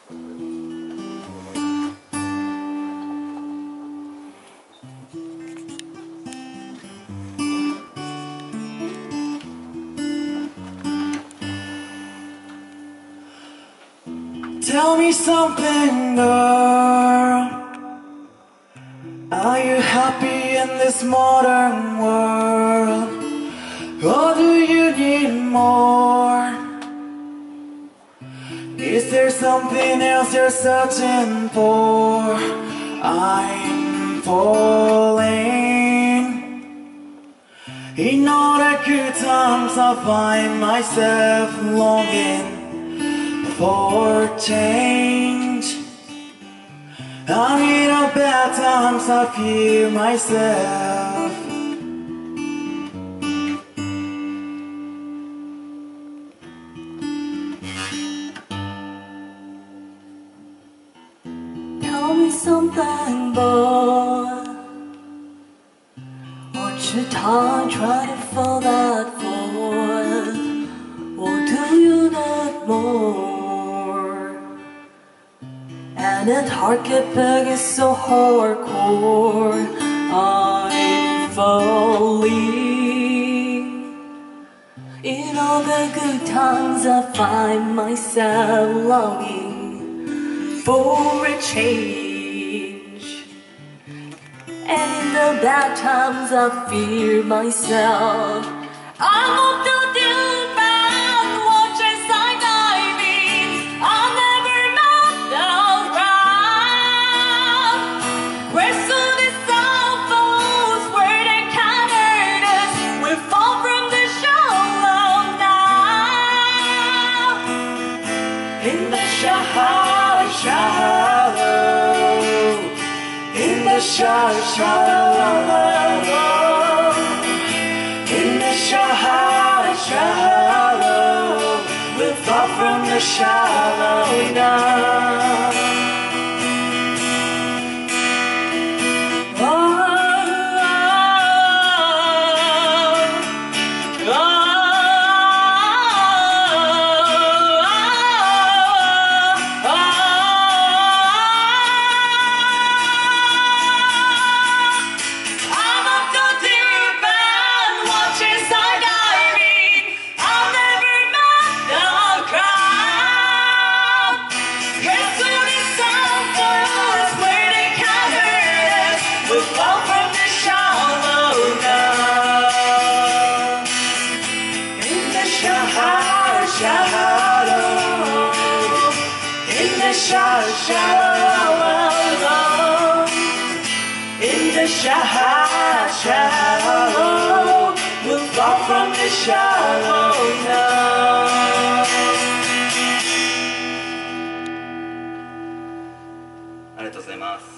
Tell me something, girl. Are you happy in this modern world? Or do you need more? Is there something else you're searching for? I'm falling. In all the good times I find myself longing for change. I'm in the bad times I fear myself. Tell me something, boy. Won't you try to fill that void? Or do you need more? And that heart get big is so hardcore. I'm falling. In all the good times I find myself longing for a change. And in the bad times I fear myself. I'm up to deep and watch as I dive in. I'll never melt the ground. Where soon the sun falls, where they can't hurt us, we fall from the shallow now. In the shallow, in the shallow, in the shallow, we'll fall from the shallow now. In the shallow, we'll fall from the shallow now. ありがとうございます。